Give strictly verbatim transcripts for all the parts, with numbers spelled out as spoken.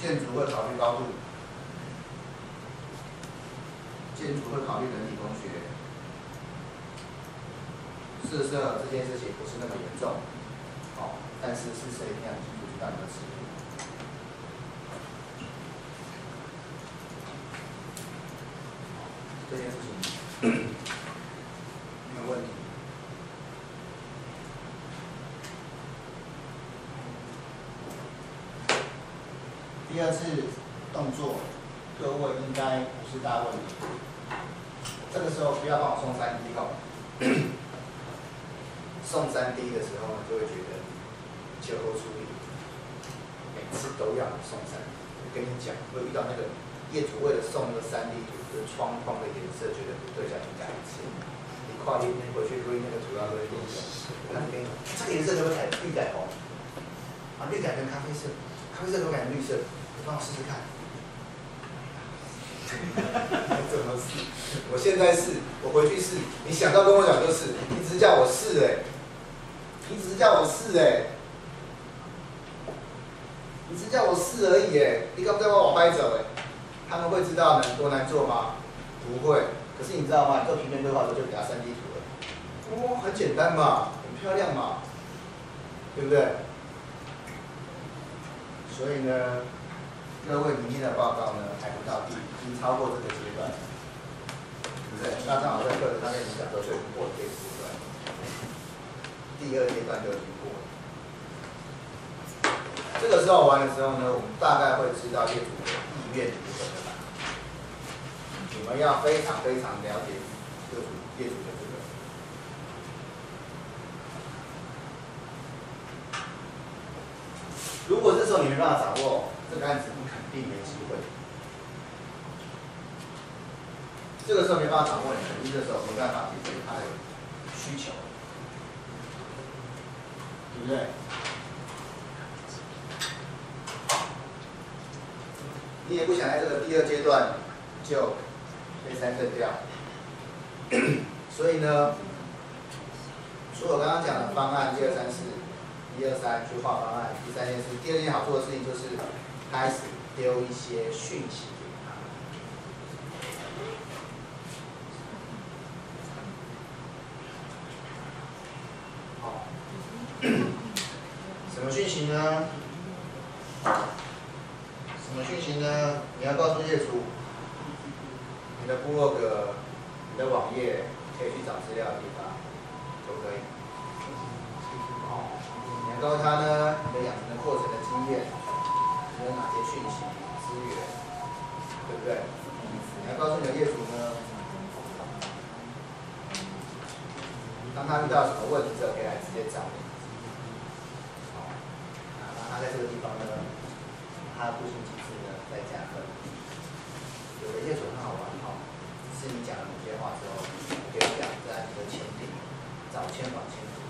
建筑会考虑高度，建筑会考虑人体工学，色色这件事情不是那么严重，哦，但是是谁一定要清楚知道你的尺度。这件事情没有问题。第二次动作，各位应该不是大问题。这个时候不要帮我送三 D 哦。送三 D 的时候，就会觉得酒后处理，每次都要送三 D。我跟你讲，我遇到那个业主为了送那个三 D 图的窗框的颜色，觉得不对，叫你改一次。你跨一天回去推那个图要推多少？我跟你讲，这个颜色可不可以改绿改红？啊，绿改成咖啡色，咖啡色可不可以改成绿色？你帮我试试看。怎么试？我现在试，我回去试。你想到跟我讲就试，你只是叫我试哎、欸，你只是叫我试哎、欸，你只是叫我试而已哎、欸，你刚在把我掰走哎、欸，他们会知道难多难做吗？不会。可是你知道吗？你做平面规划的时候就给他三 D 图了，哦，很简单嘛，很漂亮嘛，对不对？所以呢，各位明天的报告呢还不到地，已经超过这个阶段，对不对？那正好在课程上面你讲说就已经过了这个阶段，第二阶段就已经过了。这个时候玩的时候呢，我们大概会知道业主的意愿如何的啦。你们要非常非常了解业主业主的这个。如果这时候你没办法掌握这个案子，你肯定没机会。这个时候没办法掌握，你肯定这时候没办法解决他的需求，对不对？你也不想在这个第二阶段就被删掉掉，所以呢，除了我刚刚讲的方案一二三四，一二三去画方案，第三件事，第二件好做的事情就是开始丢一些讯息给他。好，什么讯息呢？什么讯息呢？你要告诉业主，你的部落格、你的网页可以去找资料的地方，都可以。好，你要告诉他呢，你的养成的过程的经验，你有哪些讯息、资源，对不对？你要告诉你的业主呢，当他遇到什么问题之后，可以来直接找你。好，那他在这个地方呢，他的步行机制呢在加分。有的业主很好玩哈，是你讲了某些话之后，我跟你讲，在你的签订，找签保签图，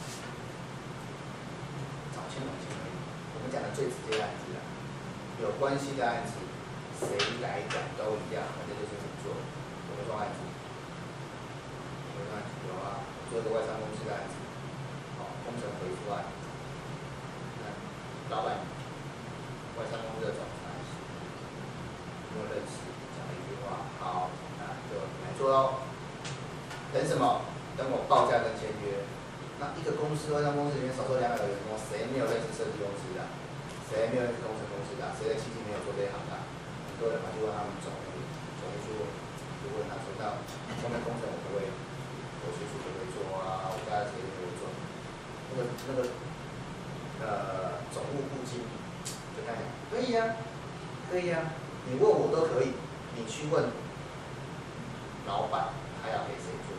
找签保签图。我们讲的最直接的案子啊，有关系的案子，谁来讲都一样，反正就是你做，怎么做案子？怎么做案子？有啊，做一个外商公司的案子，好，工程回复案，那老板。外商公司的总裁，有没有认识？讲了一句话，好，那就来做喽。等什么？等我报价跟签约。那一个公司，外商公司里面少说两百个员工，谁没有认识设计公司的？谁没有认识工程公司的？谁的亲戚没有做这一行的？很多人嘛就问他们总务，总务就就问他说，那后面工程我可不可以？我学术可不可以做啊？我家的谁可不可以做？那个那个呃总务部经理。可以呀、啊，可以呀、啊，你问我都可以，你去问老板，他要给谁做，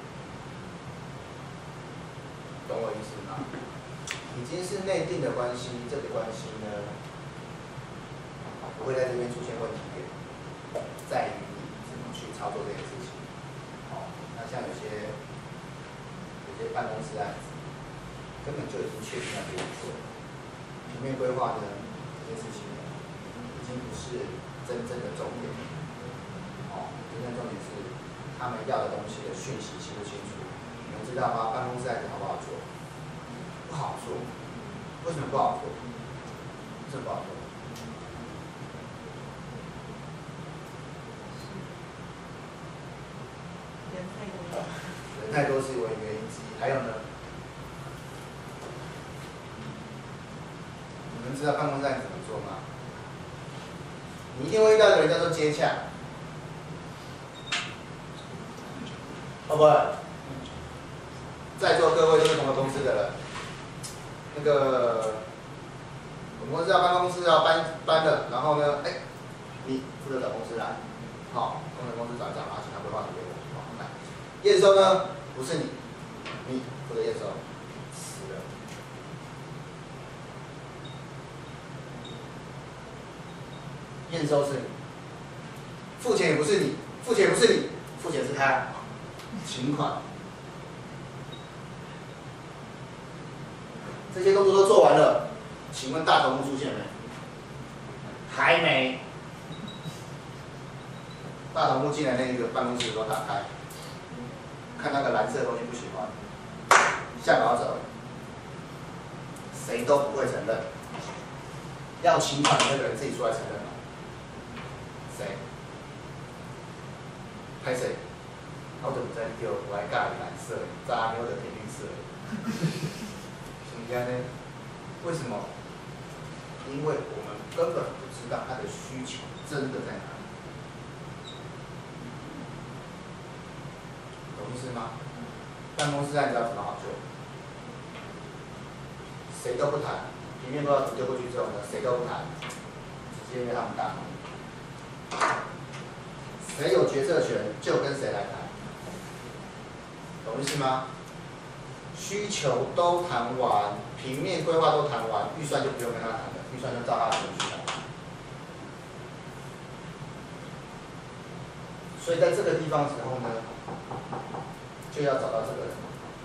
懂我意思吗？已经是内定的关系，这个关系呢，不会在这边出现问题点，在于你怎么去操作这件事情。好，那像有些有些办公室案子，根本就已经确定要给你做，平面规划呢，这件事情。已经不是真正的重点，哦，真正重点是他们要的东西的讯息清不清楚？你们知道吗？办公室案子好不好做？不好做，为什么不好做？为什么不好做？ 人太多是为原因之一。还有呢，你们知道办公室案子怎么做吗？你一定会遇到一个人叫做接洽，哦不，在座各位都是同个公司的人，那个我们公司要办公室要搬搬了，然后呢，哎，你负责找公司来，好，工程公司找一找，然后请他规划图给我，好，来，验收呢不是你，你负责验收，死了。验收是你，付钱也不是你，付钱也不是你，付钱是他，请款。这些动作都做完了，请问大头目出现没？还没。大头目进来那个办公室的时候打开，看那个蓝色的东西不喜欢，下稿走，谁都不会承认。要请款的那个人自己出来承认吗？谁？拍谁？我都不在丢，我还尬蓝色，炸妞的填绿色。怎么样呢？为什么？因为我们根本不知道他的需求真的在哪里，懂意思吗？办公室案子要怎么好做？谁都不谈，平面规划图丢过去之后呢，谁都不谈，直接约他们大会。谁有决策权就跟谁来谈，懂意思吗？需求都谈完，平面规划都谈完，预算就不用跟他谈了，预算就照他的程序来。所以在这个地方的时候呢，就要找到这个人。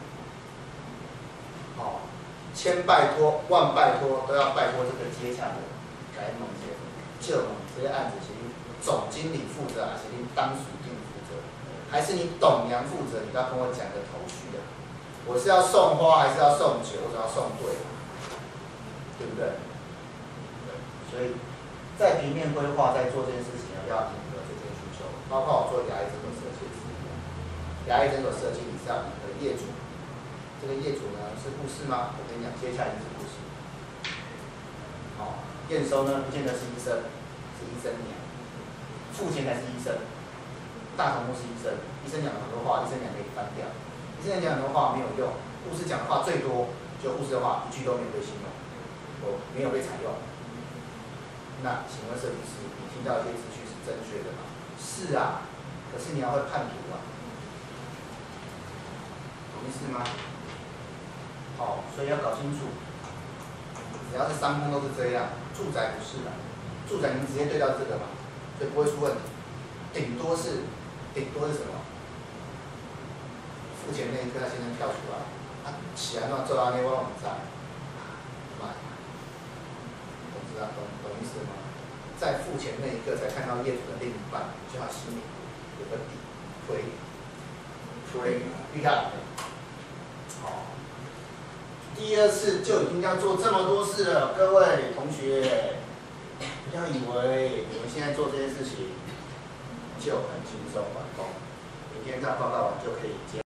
好、哦，千拜托万拜托都要拜托这个接洽的人来弄这些，就弄这些案子是总经理负责，还是你当属经理负责，还是你董娘负责？你要跟我讲个头绪啊！我是要送花还是要送酒，或者要送对，对不对？对，所以在平面规划在做这件事情呢，要迎合这些需求，包括我做牙医诊所设计师，牙医诊所设计你是要迎合业主，这个业主呢是护士吗？我跟你讲，接下来就是护士。好、哦，验收呢不见得是医生，是医生娘，付钱才是医生，大头目是医生，医生讲很多话，医生娘可以翻掉。医生讲很多话没有用，护士讲的话最多，就护士的话一句都没有被信用，我没有被采用。那请问设计师，你听到这些资讯是正确的吗？是啊，可是你要会判图啊，懂意思吗？好、哦，所以要搞清楚，只要是商空都是这样，住宅不是的，住宅你们直接对到这个嘛，所以不会出问题，顶多是，顶多是什么？付钱那一刻，他先生跳出来，他起来那做到那我唔知，妈，懂知道懂懂意思吗？在付钱那一刻才看到业主的另一半，就他心里有个底，推推，你看，好，第二次就已经要做这么多事了，各位同学，不要以为你们现在做这件事情就很轻松完工，明天这样报告完就可以接。